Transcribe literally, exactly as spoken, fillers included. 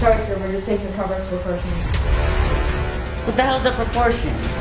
sorry, sir. We're just taking cover precautions. What the hell's the proportion?